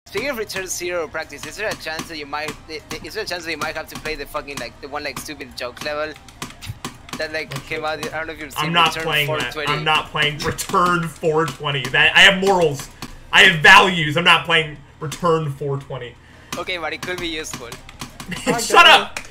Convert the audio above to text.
Speaking of Return Zero practice, is there a chance that you might have to play the fucking the one stupid joke level that came out? I don't know if you've seen. I'm not playing that. I'm not playing Return 420. That I have morals. I have values. I'm not playing Return 420. Okay, but it could be useful. Shut up!